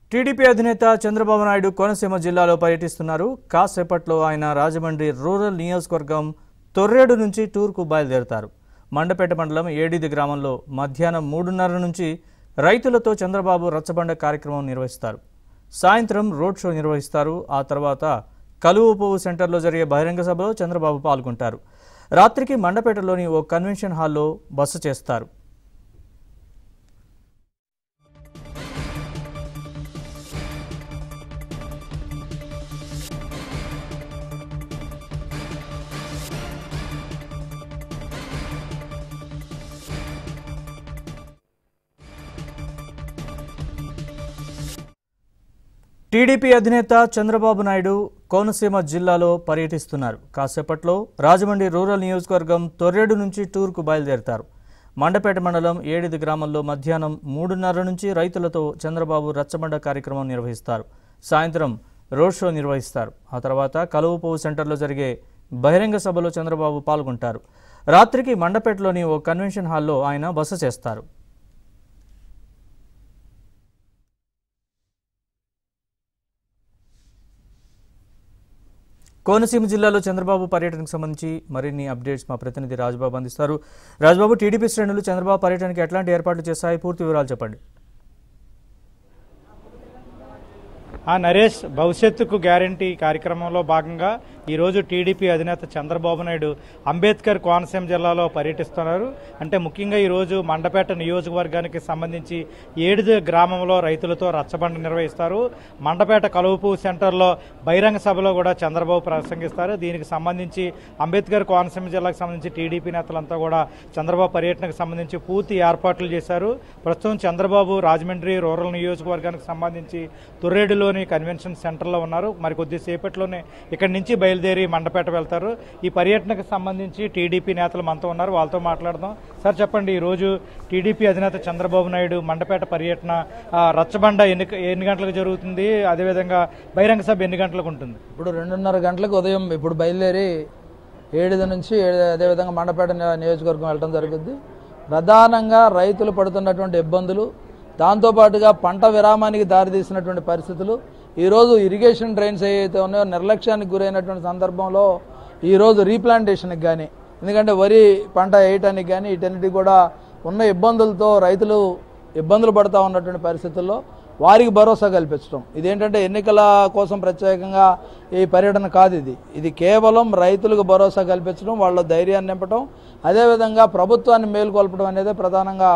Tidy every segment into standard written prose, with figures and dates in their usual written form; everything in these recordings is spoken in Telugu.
టీడీపీ అధినేత చంద్రబాబు నాయుడు కోనసీమ జిల్లాలో పర్యటిస్తున్నారు. కాసేపట్లో ఆయన రాజమండ్రి రూరల్ నియోజకవర్గం తొర్రేడు నుంచి టూర్కు బయలుదేరతారు. మండపేట మండలం ఏడిది గ్రామంలో మధ్యాహ్నం 3:30 నుంచి రైతులతో చంద్రబాబు రచ్చబండ కార్యక్రమం నిర్వహిస్తారు. సాయంత్రం రోడ్ షో నిర్వహిస్తారు. ఆ తర్వాత కలువపువ్వు సెంటర్లో జరిగే బహిరంగ సభలో చంద్రబాబు పాల్గొంటారు. రాత్రికి మండపేటలోని ఓ కన్వెన్షన్ హాల్లో బస చేస్తారు. టీడీపీ అధినేత చంద్రబాబు నాయుడు కోనసీమ జిల్లాలో పర్యటిస్తున్నారు. కాసేపట్లో రాజమండ్రి రూరల్ నియోజకవర్గం తొర్రేడు నుంచి టూర్కు బయలుదేరతారు. మండపేట మండలం ఏడిది గ్రామంలో మధ్యాహ్నం 3:30 నుంచి రైతులతో చంద్రబాబు రచ్చబండ కార్యక్రమం నిర్వహిస్తారు. సాయంత్రం రోడ్ షో నిర్వహిస్తారు. ఆ తర్వాత కలువపువ్వు సెంటర్లో జరిగే బహిరంగ సభలో చంద్రబాబు పాల్గొంటారు. రాత్రికి మండపేటలోని ఓ కన్వెన్షన్ హాల్లో ఆయన బస చేస్తారు. కోనసీమ జిల్లాలో చంద్రబాబు పర్యటనకు సంబంధించి మరిన్ని అప్డేట్స్ మా ప్రతినిధి రాజబాబు అందిస్తారు. రాజబాబు, టీడీపీ శ్రేణులు చంద్రబాబు పర్యటనకి ఎట్లాంటి ఏర్పాట్లు చేస్తాయి? పూర్తి వివరాలు చెప్పండి. నరేష్, భవిష్యత్తుకు గ్యారంటీ కార్యక్రమంలో భాగంగా ఈరోజు టీడీపీ అధినేత చంద్రబాబు నాయుడు అంబేద్కర్ కోనసీమ జిల్లాలో పర్యటిస్తున్నారు. అంటే ముఖ్యంగా ఈరోజు మండపేట నియోజకవర్గానికి సంబంధించి ఏడిది గ్రామంలో రైతులతో రచ్చబండ నిర్వహిస్తారు. మండపేట కలువపువ్వు సెంటర్లో బహిరంగ సభలో కూడా చంద్రబాబు ప్రసంగిస్తారు. దీనికి సంబంధించి అంబేద్కర్ కోనసీమ జిల్లాకు సంబంధించి టీడీపీ నేతలంతా కూడా చంద్రబాబు పర్యటనకు సంబంధించి పూర్తి ఏర్పాట్లు చేశారు. ప్రస్తుతం చంద్రబాబు రాజమండ్రి రూరల్ నియోజకవర్గానికి సంబంధించి తొర్రేడులోని కన్వెన్షన్ సెంటర్లో ఉన్నారు. మరి కొద్దిసేపట్లోనే ఇక్కడి నుంచి బయలుదేరి మండపేట వెళ్తారు. ఈ పర్యటనకు సంబంధించి టీడీపీ నేతలు మనతో ఉన్నారు, వాళ్ళతో మాట్లాడదాం. సార్ చెప్పండి, ఈరోజు టీడీపీ అధినేత చంద్రబాబు నాయుడు మండపేట పర్యటన రచ్చబండ ఎన్ని గంటలకు జరుగుతుంది, అదేవిధంగా బహిరంగ సభ ఎన్ని గంటలకు ఉంటుంది? ఇప్పుడు 2:30 గంటలకు ఉదయం ఇప్పుడు బయలుదేరి ఏడిది నుంచి అదేవిధంగా మండపేట నియోజకవర్గం వెళ్ళడం జరుగుతుంది. ప్రధానంగా రైతులు పడుతున్నటువంటి ఇబ్బందులు, దాంతోపాటుగా పంట విరామానికి దారితీసినటువంటి పరిస్థితులు, ఈరోజు ఇరిగేషన్ డ్రైన్స్ ఏవైతే ఉన్నాయో నిర్లక్ష్యానికి గురైనటువంటి సందర్భంలో ఈరోజు రీప్లాంటేషన్కి కానీ, ఎందుకంటే వరి పంట వేయటానికి కానీ వీటన్నిటి కూడా ఉన్న ఇబ్బందులతో రైతులు ఇబ్బందులు పడుతూ ఉన్నటువంటి పరిస్థితుల్లో వారికి భరోసా కల్పించడం. ఇదేంటంటే ఎన్నికల కోసం ప్రత్యేకంగా ఈ పర్యటన కాదు, ఇది కేవలం రైతులకు భరోసా కల్పించడం, వాళ్ళ ధైర్యాన్ని నింపడం, అదేవిధంగా ప్రభుత్వాన్ని మేలుకొల్పడం అనేది ప్రధానంగా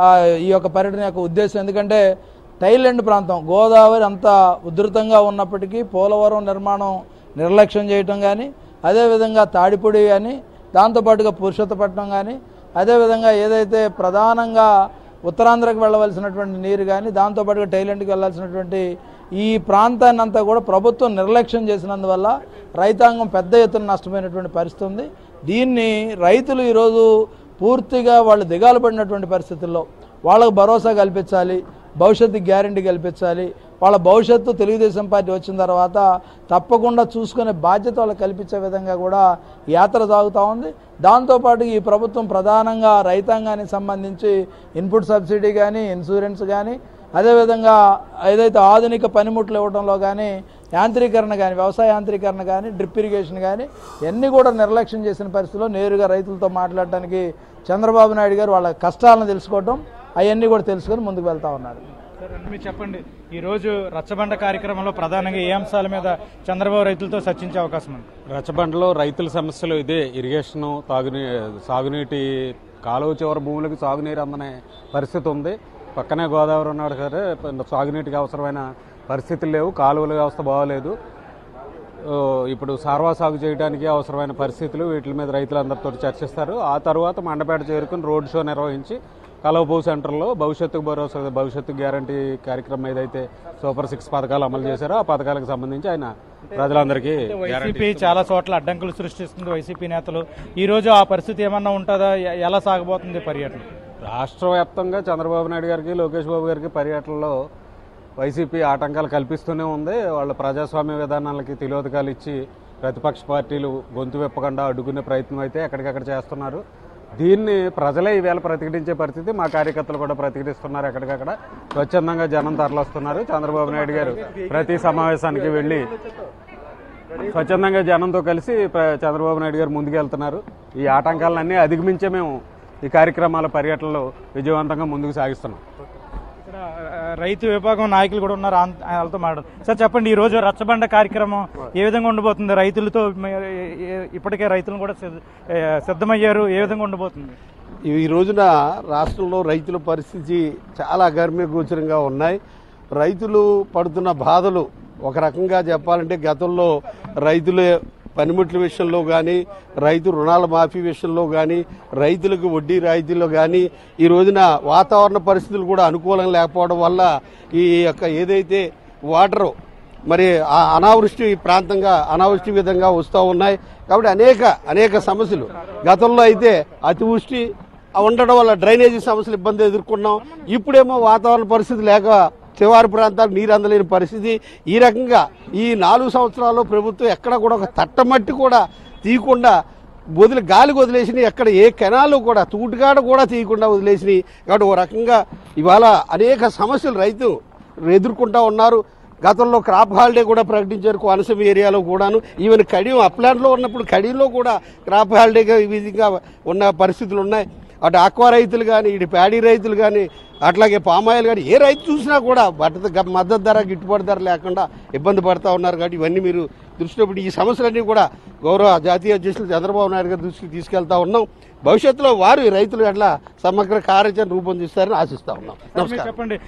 ఈ యొక్క పర్యటన యొక్క ఉద్దేశం. ఎందుకంటే టైలెండ్ ప్రాంతం గోదావరి అంత ఉధృతంగా ఉన్నప్పటికీ పోలవరం నిర్మాణం నిర్లక్ష్యం చేయటం కానీ, అదేవిధంగా తాడిపొడి కానీ, దాంతోపాటుగా పురుషోత్తపట్నం కానీ, అదేవిధంగా ఏదైతే ప్రధానంగా ఉత్తరాంధ్రకు వెళ్ళవలసినటువంటి నీరు కానీ, దాంతోపాటుగా టైలెండ్కి వెళ్లాల్సినటువంటి ఈ ప్రాంతాన్ని అంతా కూడా ప్రభుత్వం నిర్లక్ష్యం చేసినందువల్ల రైతాంగం పెద్ద ఎత్తున నష్టపోయినటువంటి పరిస్థితి ఉంది. దీన్ని రైతులు ఈరోజు పూర్తిగా వాళ్ళు దిగాలు పడినటువంటి పరిస్థితుల్లో వాళ్ళకు భరోసా కల్పించాలి, భవిష్యత్తు గ్యారంటీ కల్పించాలి. వాళ్ళ భవిష్యత్తు తెలుగుదేశం పార్టీ వచ్చిన తర్వాత తప్పకుండా చూసుకునే బాధ్యత వాళ్ళకి కల్పించే విధంగా కూడా యాత్ర సాగుతూ ఉంది. దాంతోపాటు ఈ ప్రభుత్వం ప్రధానంగా రైతాంగానికి సంబంధించి ఇన్పుట్ సబ్సిడీ కానీ, ఇన్సూరెన్స్ కానీ, అదేవిధంగా ఏదైతే ఆధునిక పనిముట్లు ఇవ్వడంలో కానీ, యాంత్రీకరణ కానీ, వ్యవసాయ యాంత్రీకరణ కానీ, డ్రిప్ ఇరిగేషన్ కానీ ఇవన్నీ కూడా నిర్లక్ష్యం చేసిన పరిస్థితుల్లో నేరుగా రైతులతో మాట్లాడటానికి చంద్రబాబు నాయుడు గారు వాళ్ళ కష్టాలను తెలుసుకోవడం, అవన్నీ కూడా తెలుసుకొని ముందుకు వెళ్తూ ఉన్నారు. సార్, మీరు చెప్పండి, ఈరోజు రచ్చబండ కార్యక్రమంలో ప్రధానంగా ఏ అంశాల మీద చంద్రబాబు రైతులతో చర్చించే అవకాశం ఉంది? రచ్చబండలో రైతుల సమస్యలు ఇదే, ఇరిగేషను, సాగునీటి కాలువ చివరి భూములకు సాగునీరు అందనే పరిస్థితి ఉంది. పక్కనే గోదావరి ఉన్నాడు సరే, సాగునీటికి అవసరమైన పరిస్థితులు లేవు, కాలువల వ్యవస్థ బాగోలేదు. ఇప్పుడు సార్వా సాగు చేయడానికి అవసరమైన పరిస్థితులు, వీటి మీద రైతులందరితో చర్చిస్తారు. ఆ తర్వాత మండపేట చేరుకుని రోడ్ షో నిర్వహించి కలువపువ్వు సెంటర్లో భవిష్యత్తుకు భరోసా, భవిష్యత్తు గ్యారంటీ కార్యక్రమం ఏదైతే సూపర్ 6 పథకాలు అమలు చేశారో ఆ పథకాలకు సంబంధించి ఆయన ప్రజలందరికీ. వైసీపీ చాలా చోట్ల అడ్డంకులు సృష్టిస్తుంది వైసీపీ నేతలు. ఈ రోజు ఆ పరిస్థితి ఏమన్నా ఉంటుందా? ఎలా సాగబోతుంది పర్యటన? రాష్ట్ర వ్యాప్తంగా చంద్రబాబు నాయుడు గారికి, లోకేష్ బాబు గారికి పర్యటనలో వైసీపీ ఆటంకాలు కల్పిస్తూనే ఉంది. వాళ్ళ ప్రజాస్వామ్య విధానాలకి తిలోదకాలు ఇచ్చి ప్రతిపక్ష పార్టీలు గొంతు విప్పకుండా అడ్డుకునే ప్రయత్నం అయితే ఎక్కడికక్కడ చేస్తున్నారు. దీన్ని ప్రజలే ఈవేళ ప్రతిఘటించే పరిస్థితి. మా కార్యకర్తలు కూడా ప్రతిఘటిస్తున్నారు. ఎక్కడికక్కడ స్వచ్ఛందంగా జనం తరలిస్తున్నారు. చంద్రబాబు నాయుడు గారు ప్రతి సమావేశానికి వెళ్ళి స్వచ్ఛందంగా జనంతో కలిసి చంద్రబాబు నాయుడు గారు ముందుకెళ్తున్నారు. ఈ ఆటంకాలన్నీ అధిగమించే మేము ఈ కార్యక్రమాల పర్యటనలో విజయవంతంగా ముందుకు సాగిస్తున్నాం. ఇక్కడ రైతు విభాగం నాయకులు కూడా ఉన్నారు, వాళ్ళతో మాట్లాడు. సార్ చెప్పండి, ఈ రోజు రచ్చబండ కార్యక్రమం ఏ విధంగా ఉండబోతుంది? రైతులతో ఇప్పటికే రైతులు కూడా సిద్ధమయ్యారు, ఏ విధంగా ఉండబోతుంది? ఈ రోజున రాష్ట్రంలో రైతుల పరిస్థితి చాలా అగమ్యగోచరంగా ఉన్నాయి. రైతులు పడుతున్న బాధలు ఒక రకంగా చెప్పాలంటే గతంలో రైతుల పనిముట్ల విషయంలో కానీ, రైతు రుణాల మాఫీ విషయంలో కానీ, రైతులకు వడ్డీ రాయితీలో కానీ ఈ రోజున వాతావరణ పరిస్థితులు కూడా అనుకూలంగా లేకపోవడం వల్ల ఈ యొక్క ఏదైతే వాటరు మరి అనావృష్టి ప్రాంతంగా అనావృష్టి విధంగా వస్తూ ఉన్నాయి. కాబట్టి అనేక సమస్యలు గతంలో అయితే అతివృష్టి ఉండడం వల్ల డ్రైనేజీ సమస్యలు ఇబ్బంది ఎదుర్కొన్నాం. ఇప్పుడేమో వాతావరణ పరిస్థితి లేక శివారు ప్రాంతాలకు నీరు అందలేని పరిస్థితి. ఈ రకంగా ఈ 4 సంవత్సరాల్లో ప్రభుత్వం ఎక్కడ కూడా ఒక తట్టమట్టి కూడా తీయకుండా గాలికి వదిలేసినాయి. ఎక్కడ ఏ కెనాలు కూడా తూటుగాడ కూడా తీయకుండా వదిలేసినాయి. కాబట్టి ఓ రకంగా ఇవాళ అనేక సమస్యలు రైతు ఎదుర్కొంటూ ఉన్నారు. గతంలో క్రాప్ హాలిడే కూడా ప్రకటించారు కోనసీమ ఏరియాలో కూడాను. ఈవెన్ కడియం అప్లాంట్లో ఉన్నప్పుడు కడియంలో కూడా క్రాప్ హాలిడేగా ఈ విధంగా ఉన్న పరిస్థితులు ఉన్నాయి. అటు ఆక్వా రైతులు కానీ, ఇటు ప్యాడీ రైతులు కానీ, అట్లాగే పామాయిల్ కానీ ఏ రైతు చూసినా కూడా మద్దతు ధర గిట్టుబాటు ధర లేకుండా ఇబ్బంది పడుతూ ఉన్నారు. కాబట్టి ఇవన్నీ మీరు దృష్టిలో పెట్టి ఈ సమస్యలన్నీ కూడా గౌరవ జాతీయ అధ్యక్షులు చంద్రబాబు నాయుడు గారి దృష్టికి తీసుకెళ్తా ఉన్నాం. భవిష్యత్తులో వారు రైతులు ఎట్లా సమగ్ర కార్యాచరణ రూపొందిస్తారని ఆశిస్తా ఉన్నాం. నమస్కారం. చెప్పండి,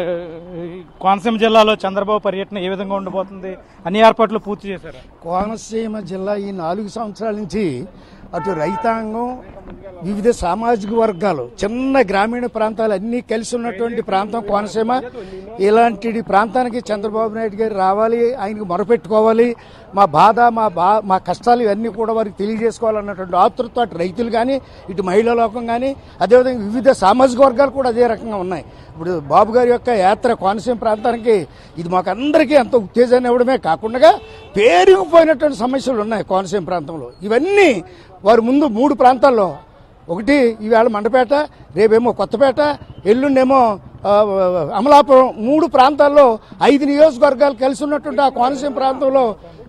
కోనసీమ జిల్లాలో చంద్రబాబు పర్యటన ఏ విధంగా ఉండబోతుంది? అన్ని ఏర్పాట్లు పూర్తి చేశారు. కోనసీమ జిల్లా ఈ 4 సంవత్సరాల నుంచి అటు రైతాంగం, వివిధ సామాజిక వర్గాలు, చిన్న గ్రామీణ ప్రాంతాలు అన్నీ కలిసి ఉన్నటువంటి ప్రాంతం కోనసీమ. ఇలాంటి ప్రాంతానికి చంద్రబాబు నాయుడు గారు రావాలి, ఆయనకు మొరపెట్టుకోవాలి, మా బాధ మా కష్టాలు ఇవన్నీ కూడా వారికి తెలియజేసుకోవాలన్నటువంటి ఆతృత అటు రైతులు కానీ, ఇటు మహిళా లోకం కానీ, అదేవిధంగా వివిధ సామాజిక వర్గాలు కూడా అదే రకంగా ఉన్నాయి. ఇప్పుడు బాబు గారి యొక్క యాత్ర కోనసీమ ప్రాంతానికి ఇది మాకు అందరికీ ఎంతో ఉత్తేజాన్ని ఇవ్వడమే కాకుండా పేరుకుపోయినటువంటి సమస్యలు ఉన్నాయి కోనసీమ ప్రాంతంలో. ఇవన్నీ వారు ముందు 3 ప్రాంతాల్లో, ఒకటి ఈవేళ మండపేట, రేపేమో కొత్తపేట, ఎల్లుండేమో అమలాపురం, 3 ప్రాంతాల్లో 5 నియోజకవర్గాలు కలిసి ఉన్నటువంటి ఆ కోనసీమ ప్రాంతంలో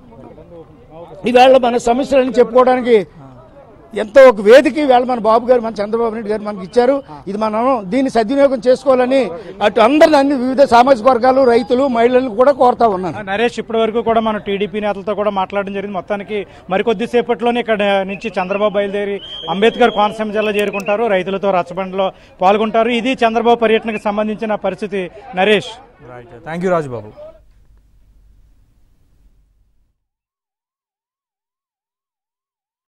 ఈవేళ మన సమస్యలను చెప్పుకోవడానికి ఎంతో ఒక వేదిక ఈవేళ మన బాబు గారు, మన చంద్రబాబు నాయుడు గారు మనకి ఇచ్చారు. ఇది మనం దీన్ని సద్వినియోగం చేసుకోవాలని అటు అందరిని అన్ని వివిధ సామాజిక వర్గాలు, రైతులు, మహిళలను కూడా కోరుతా ఉన్నాను. నరేష్, ఇప్పటి వరకు కూడా మనం టీడీపీ నేతలతో కూడా మాట్లాడడం జరిగింది. మొత్తానికి మరికొద్ది సేపట్లోనే ఇక్కడ నుంచి చంద్రబాబు బయలుదేరి అంబేద్కర్ కోనసీమ జిల్లా చేరుకుంటారు, రైతులతో రచ్చబండలో పాల్గొంటారు. ఇది చంద్రబాబు పర్యటనకు సంబంధించిన పరిస్థితి. Naresh, thank you Rajubabu.